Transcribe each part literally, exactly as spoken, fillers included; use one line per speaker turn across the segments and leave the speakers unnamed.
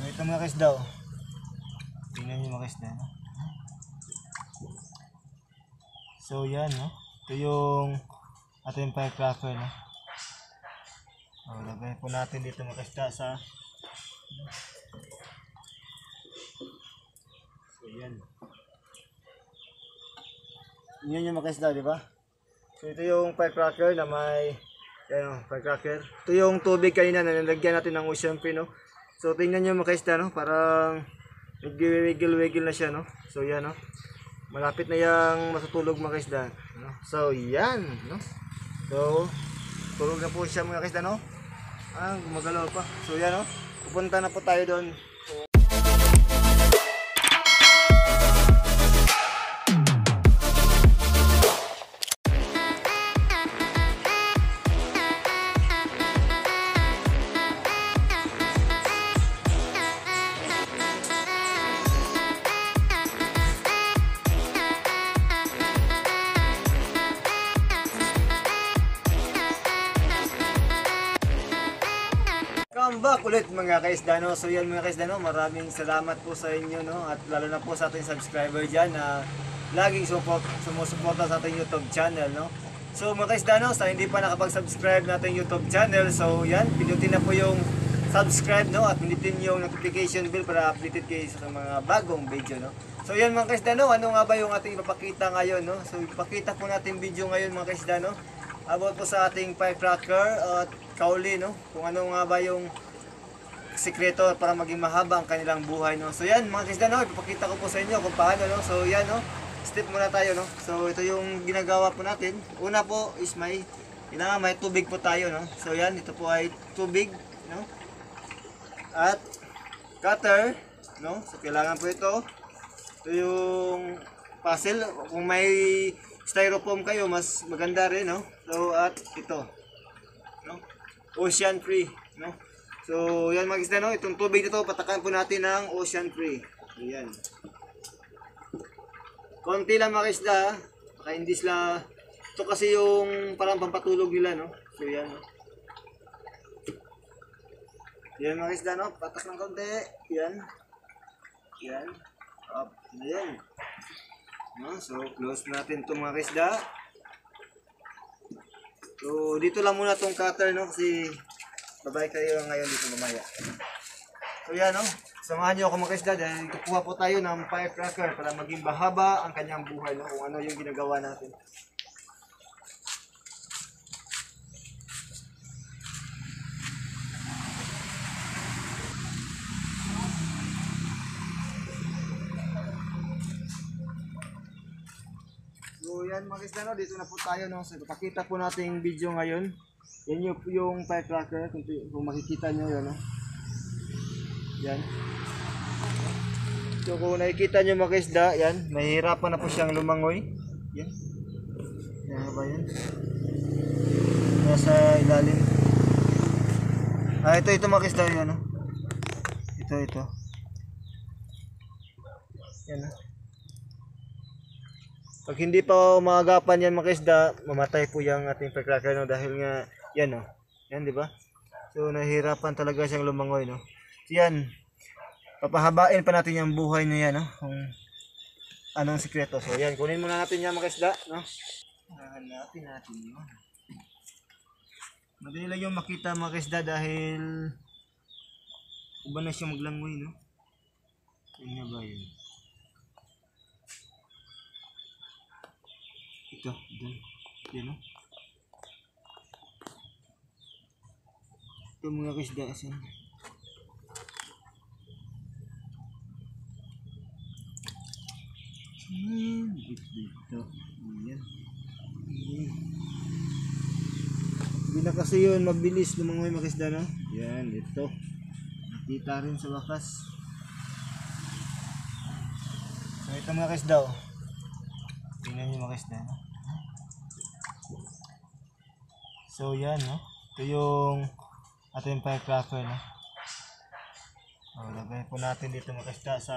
So ito mga kaisda, oh. Tingnan nyo mga kaisda, no? So yan, no? Ito yung ating firecracker, no? O, lagay po natin dito mga kaisda sa so yan. Yan yung mga kaisda, di ba? So ito yung firecracker na may yan, oh, firecracker. Ito yung tubig kanina na nilagyan natin ng ocean free, no? So tingnan nyo mga kaisda, no? Parang nag-wiggle-wiggle na siya, no? So yan, no? Malapit na yang matutulog mga kaisda, no? So yan, no? So tulog na po siya mga kaisda, no? Ah, gumagalaw pa. So yan, no? Pupunta na po tayo doon. Welcome back ulit mga kaisda, no? So yan mga kaisda, no? Maraming salamat po sa inyo, no? At lalo na po sa ating subscriber dyan na laging support, sumusuporta sa ating YouTube channel, no? So mga kaisda, no? Sa hindi pa nakapag-subscribe na ating YouTube channel, so yan, pinutin na po yung subscribe, no? At pinutin yung notification bell para updated kayo sa mga bagong video, no? So yan mga kaisda, no? Ano nga ba yung ating ipapakita ngayon, no? So ipakita po natin video ngayon mga kaisda, no? About po sa ating firecracker at kauli, no? Kung ano nga ba yung sikreto para maging mahaba ang kanilang buhay, no? So yan mga kaisda, no? Ipapakita ko po sa inyo kung paano, no? So yan, no? Step muna tayo, no? So ito yung ginagawa po natin. Una po is may kailangan may tubig po tayo, no? So yan, ito po ay tubig, no? At cutter, no? So kailangan po ito. Ito yung puzzle. Kung may styrofoam kayo, mas maganda rin, no? So at ito, no? Ocean free, no? So yan mga kaisda, no? Itong tubig nito patakan po natin ng ocean free. Ayan. Konti lang mga kaisda, baka hindi sila ito kasi yung parang pampatulog nila, no? So yan, no? Yan mga kaisda, no? Patak ng konti. Yan. Yan. Up. Ayan. No? So close natin itong mga kaisda. So dito lang muna itong cutter, no? Kasi babay kayo ngayon dito mamaya. So yan, no? Samahan nyo ako mga kaisda dahil kukuha po tayo ng firecracker para maging mahaba ang kanyang buhay, no? Kung ano yung ginagawa natin. So yan mga kaisda, no? Dito na po tayo, no? So ipapakita po natin yung video ngayon. Yan yung, yung firecracker, kung, kung makikita nyo yan, no? Yan. So kung nakikita nyo mga kaisda, yan, mahihirapan na po siyang lumangoy. Yan. Yan ba yan? Nasa ilalim. Ah, ito, ito mga kaisda, yan, no? Ito, ito. Yan, no? Pag hindi pa umagapan yan mga kaisda, mamatay po yung ating firecracker, no? Dahil nga, yan, no? Yan, di ba? So nahihirapan talaga siyang lumangoy, no? So yan, papahabain pa natin yung buhay na yan, no? Kung anong sikreto. So yan, kunin muna natin yan mga kaisda, no? Hanapin natin yun. Madali lang yung makita mga kaisda dahil iba na siya maglangoy, no? Yan nga ba yun? Ito, doon. Yan, no? Ito mga kaisda, asan? Yan, dito. Yan. Hindi na kasi yun magbilis lumangoy mga kaisda, no? Yan, ito. Nakita rin sa wakas. So ito mga kaisda, oh. Tingnan nyo mga kaisda, no? So yan, no? Ito yung ating firecracker, no? O, lagay po natin dito mga kaisda sa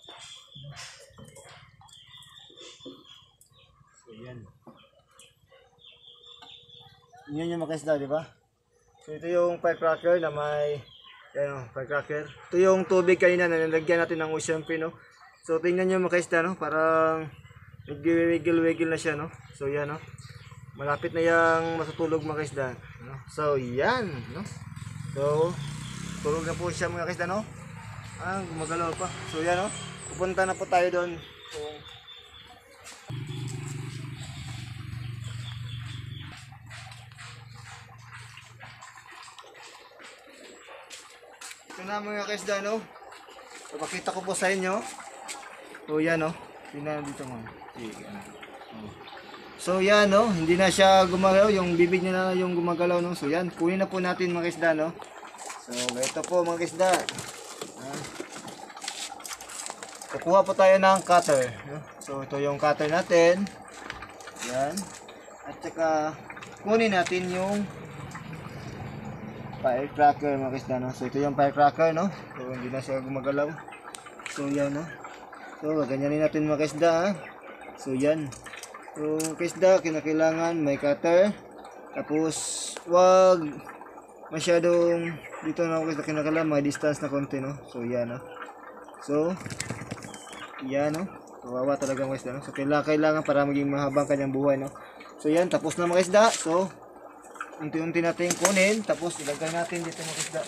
so yan. Yan yung mga kaisda, di ba? So ito yung firecracker na may Ayan, oh, firecracker. Ito yung tubig kanina na nilagyan natin ng ocean pin, no? So tingnan nyo mga kaisda, no? Parang nag-wiggle-wiggle na siya, no? So yan, no? Malapit na yung matutulog mga kaisda, no? So yan, no? So tulog na po siya mga kaisda, no? Ah, gumagalaw pa. So yan, no? Pupunta na po tayo doon. So, ito na mga kaisda, no? So, pakita ko po sa inyo. So yan, no? Tingnan dito mo. So yan, no? Hindi na siya gumagalaw. Yung bibig niya na yung gumagalaw, no? So yan, kunin na po natin mga kaisda, no? So ito po mga kaisda. Ah. Kukuha po tayo ng cutter, no? So ito yung cutter natin. Yan. At saka kunin natin yung firecracker mga kaisda, no? So ito yung firecracker, no? So hindi na siya gumagalaw. So yan, no? So ganyanin natin mga kaisda, ha? So yan. So kaisda, kinakailangan may cutter. Tapos wag masyadong dito na kaisda, kinakailangan may distance na konti, no? So yan, no? So yan, no? Kawawa talaga mga kaisda, no? So kailangan, kailangan para maging mahabang kanyang buhay, no? So yan, tapos na mga kaisda. So unti-unti natin kunin, tapos ilagay natin dito mga isda.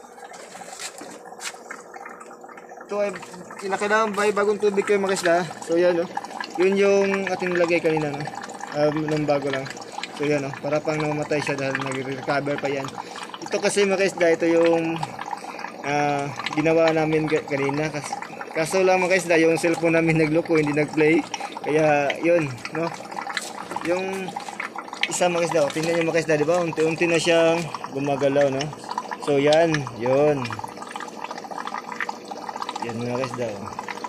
Ito ay kinakailangan ba bagong tubig kayo mga isda. So yan, no? Yun yung ating nilagay kanina, no? Um, nung bago lang. So yan, no? Para pang namamatay siya dahil nag-recover pa yan. Ito kasi mga isda, ito yung uh, ginawa namin kanina. Kas kaso lang mga isda, yung cellphone namin nagloko, hindi nag-play. Kaya yun, no? Yung isa mga isda, tingnan nyo mga isda, di ba? Unti-unti na siyang gumagalaw, no? So yan, yun. Yan mga isda, oh.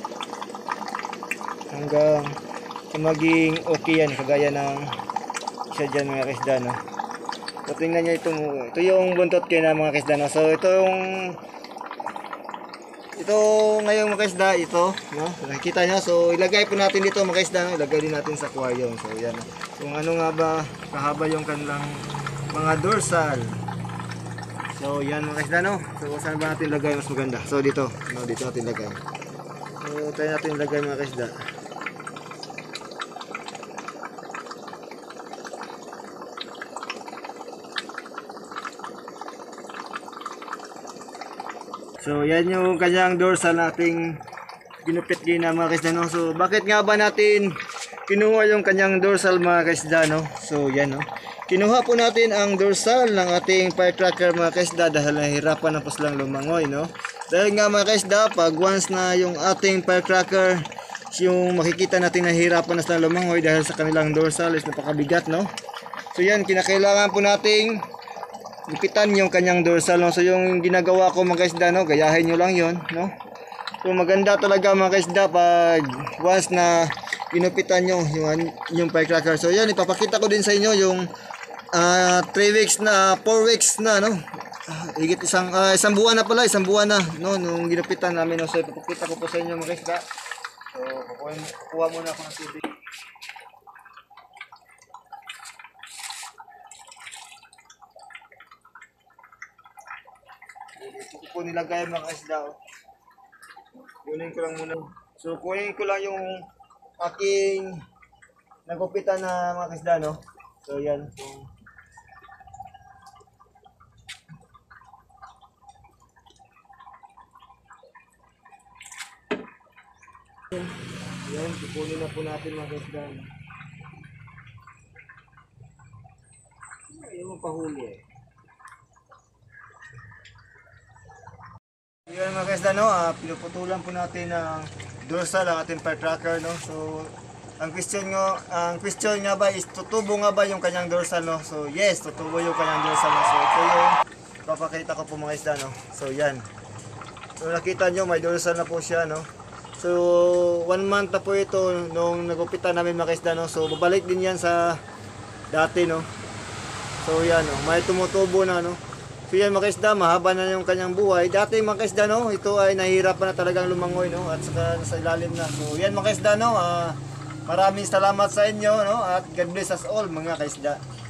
Hanggang sa maging okay yan, kagaya ng isa dyan mga isda, no? So tingnan nyo itong, ito yung buntot kayo na mga isda, no? So ito yung ito ngayong mga isda, ito, no? Nakikita nyo, so ilagay po natin dito mga isda, no? Ilagay din natin sa aquarium. So yan, kung ano nga ba kahaba yung kanilang mga dorsal. So yan mga isda, no? So saan ba natin lagay mas maganda? So dito, no? Dito natin lagay. So tayo natin lagay mga isda. So yan yung kanyang dorsal nating ginupit din na mga kaisda, no? So bakit nga ba natin kinuha yung kanyang dorsal mga kaisda, no? So yan, no? Kinuha po natin ang dorsal ng ating firecracker mga kaisda dahil nahihirapan na po silang lumangoy, no? Dahil nga mga kaisda, pag once na yung ating firecracker, yung makikita natin nahihirapan na silang lumangoy dahil sa kanilang dorsal is napakabigat, no? So yan, kinakailangan po nating gupitan yung kanyang dorsal, no? So yung ginagawa ko mga kaisda, no? Gayahin nyo lang yon, no? So maganda talaga mga kaisda pag once na ginupitan nyo yung, yung firecracker. So yan, ipapakita ko din sa inyo yung three uh, weeks na, four weeks na, no? Uh, higit isang, uh, isang buwan na pala, isang buwan na, no? Nung ginupitan namin, no? So ipapakita ko po sa inyo mga kaisda. So kukuha, kukuha muna ako ng tubig. Ito po nilagay mga kaisda, oh. Kunin ko lang muna. So kunin ko lang yung aking nagupitan na mga kaisda, no? So yan. So, yan, kukunin na po natin mga kaisda. Ayaw mo pahuli eh. Yan mga kaisda, no? Uh, pinuputulan po natin ang dorsal ang ating firecracker, no? So ang question nga, ang question nga ba is tutubo nga ba yung kanyang dorsal, no? So yes, tutubo yung kanyang dorsal, no? So ito yung papakita ko po mga isda, no? So yan. So nakita nyo may dorsal na po siya, no? So one month na po ito nung nagupitan namin mga isda, no? So babalik din yan sa dati, no? So yan, no? May tumutubo na, no? So yan mga kaisda, mahaba na yung kanyang buhay. Dati mga kaisda, no, ito ay nahihirapan na talagang lumangoy, no, at saka nasa ilalim na. So yan mga kaisda, no, uh, maraming salamat sa inyo, no, at God bless us all mga kaisda.